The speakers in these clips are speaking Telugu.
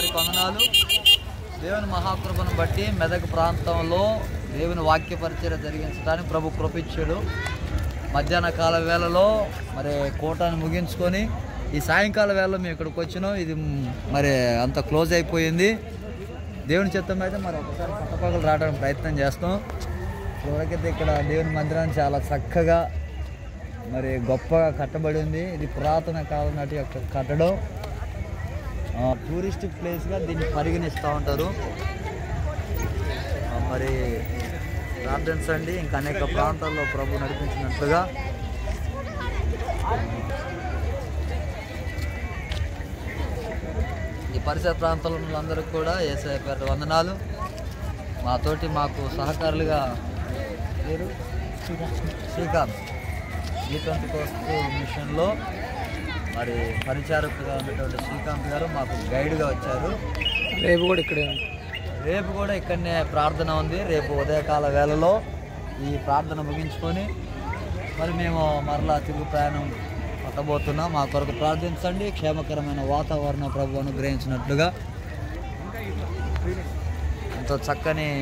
అందరికీ వందనాలు. దేవుని మహాకృపను బట్టి మెదక్ ప్రాంతంలో దేవుని వాక్య పరిచర్య జరిగించడానికి ప్రభు కృపించాడు. మధ్యాహ్న కాల వేళలో మరి కోటాన్ని ముగించుకొని ఈ సాయంకాల వేళలో మేము ఇక్కడికి వచ్చినాం. ఇది మరి అంత క్లోజ్ అయిపోయింది. దేవుని చిత్తం అయితే మరి ఒకసారి పట్టపగలు రావడానికి ప్రయత్నం చేస్తాం. ఇప్పటికైతే ఇక్కడ దేవుని మందిరాన్ని చాలా చక్కగా మరి గొప్పగా కట్టబడి ఉంది. ఇది పురాతన కాలం నాటి యొక్క కట్టడం. టూరిస్ట్ ప్లేస్గా దీన్ని పరిగణిస్తూ ఉంటారు. మరి ప్రార్థించండి. ఇంకా అనేక ప్రాంతాల్లో ప్రభు నడిపించినట్లుగా. ఈ పరిసర ప్రాంతాల్లో అందరికీ కూడా యేసయ్య పేరు వందనాలు. మాకు సహకారులుగా పేరు శ్రీకాంత్ ఈ మిషన్లో మరి పరిచారకుగా ఉన్నటువంటి శ్రీకాంత్ గారు మాకు గైడ్గా వచ్చారు. రేపు కూడా ఇక్కడనే ప్రార్థన ఉంది. రేపు ఉదయకాల వేళలో ఈ ప్రార్థన ముగించుకొని మరి మేము మరలా తిరుగు ప్రయాణం పట్టబోతున్నాం. మా కొరకు ప్రార్థించండి. క్షేమకరమైన వాతావరణం ప్రభు అనుగ్రహించినట్లుగా. ఎంతో చక్కని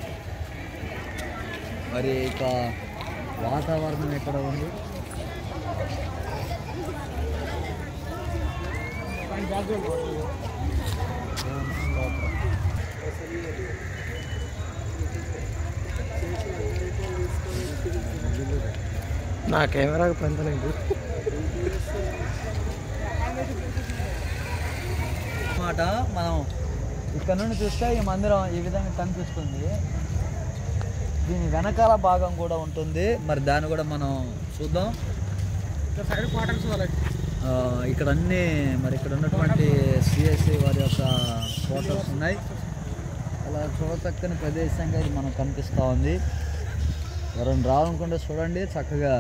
మరి ఇక వాతావరణం ఎక్కడ ఉంది. నా కెమెరాకి పొందలేదు అన్నమాట. మనం ఇక్కడ నుండి చూస్తే ఈ మందిరం ఈ విధంగా కనిపిస్తుంది. దీని వెనకాల భాగం కూడా ఉంటుంది. మరి దాన్ని కూడా మనం చూద్దాం. ఇక్కడ అన్నీ మరి ఇక్కడ ఉన్నటువంటి సిఎస్సి వారి యొక్క ఫోటోస్ ఉన్నాయి. అలా చూడచక్కని ప్రదేశంగా ఇది మనకు కనిపిస్తూ ఉంది. ఎవరైనా రావాలనుకుంటే చూడండి. చక్కగా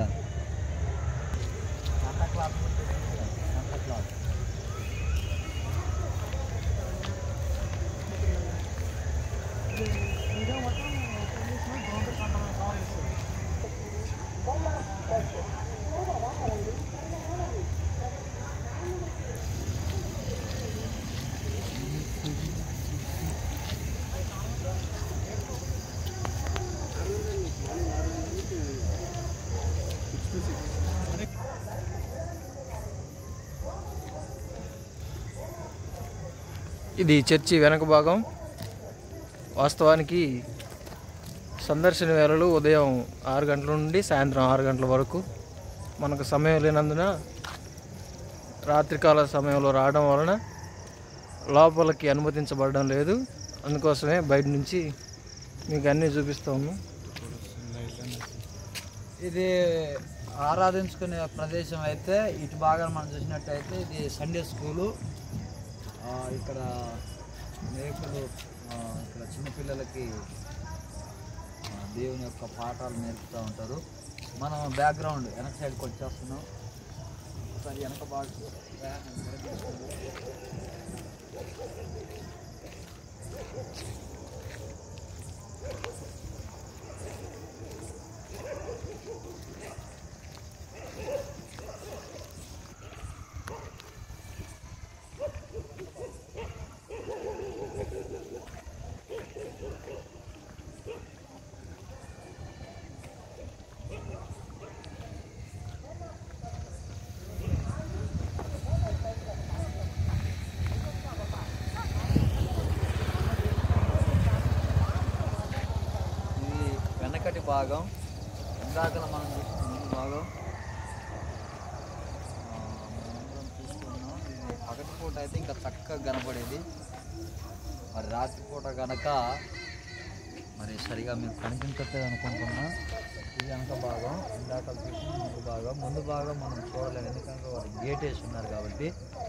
ఇది చర్చి వెనక భాగం. వాస్తవానికి సందర్శన వేళలు ఉదయం 6 గంటల నుండి సాయంత్రం 6 గంటల వరకు. మనకు సమయం లేనందున రాత్రికాల సమయంలో రావడం వలన లోపలికి అనుమతించబడడం లేదు. అందుకోసమే బయట నుంచి మీకు అన్నీ చూపిస్తాము. ఇది ఆరాధించుకునే ప్రదేశం అయితే ఇటు బాగా మనం చూసినట్టయితే ఇది సండే స్కూలు. ఇక్కడ నేర్పులు ఇక్కడ చిన్నపిల్లలకి దేవుని యొక్క పాఠాలు నేర్పుతూ ఉంటారు. మనం బ్యాక్గ్రౌండ్ వెనక సైడ్కి వచ్చేస్తున్నాం. ఒకసారి వెనక బాగా భాగం. ఇందాక మనం చూసుకున్న భాగం చూసుకున్నాం. ఇది పగటిపూట అయితే ఇంకా చక్కగా కనపడేది. మరి రాత్రిపూట కనుక మరి సరిగా మీకు కనిపించట్లేదు అనుకుంటున్నా. ఇది వెనక భాగం. ఇందాక చూసిన ముందు భాగం మనం చూడలేము. ఎందుకంటే వారు గేట్ వేసి ఉన్నారు కాబట్టి.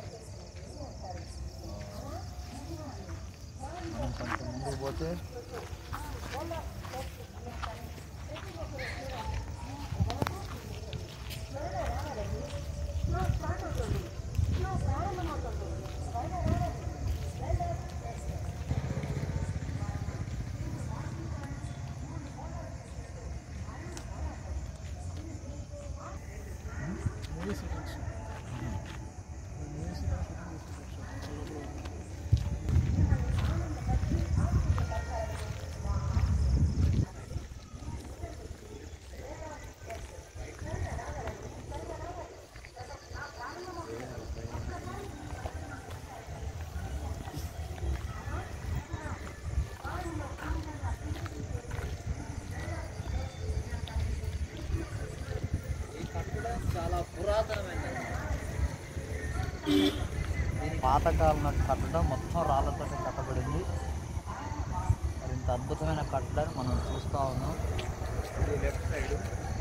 మనం కొంచెం ముందుకు పోతే పాతకాలం కట్టడం మొత్తం రాళ్ళతో కట్టబడింది. మరి ఇంత అద్భుతమైన కట్టడాన్ని మనం చూస్తూ ఉన్నాం. ఇది లెఫ్ట్ సైడ్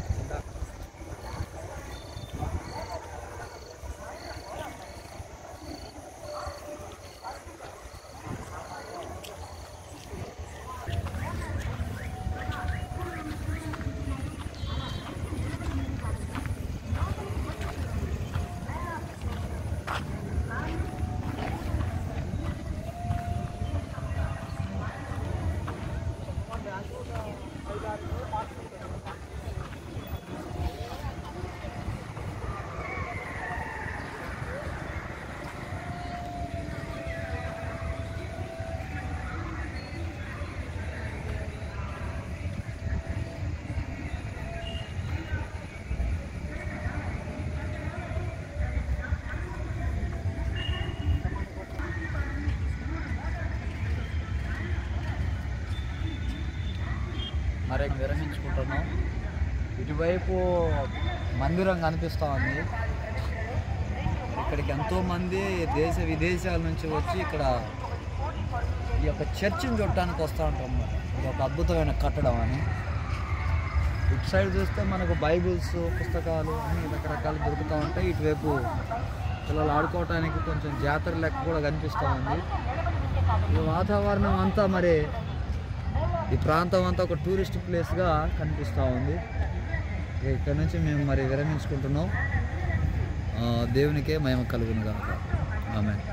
మరి విరమించుకుంటున్నాం. ఇటువైపు మందిరం కనిపిస్తూ ఉంది. ఇక్కడికి ఎంతోమంది దేశ విదేశాల నుంచి వచ్చి ఇక్కడ ఈ యొక్క చర్చిని చూడటానికి వస్తూ ఉంటాం. ఇది ఒక అద్భుతమైన కట్టడం అని. ఇటు సైడ్ చూస్తే మనకు బైబిల్స్, పుస్తకాలు అన్నీ రకరకాలు దొరుకుతూ ఉంటాయి. ఇటువైపు పిల్లలు ఆడుకోవటానికి కొంచెం జాతర లెక్క కూడా కనిపిస్తూ ఉంది. ఈ వాతావరణం అంతా మరి ఈ ప్రాంతం అంతా ఒక టూరిస్ట్ ప్లేస్గా కనిపిస్తూ ఉంది. ఇక్కడ నుంచి మేము మరి విరమించుకుంటున్నాం. దేవునికే మహిమ కలుగును గాక. ఆమేన్.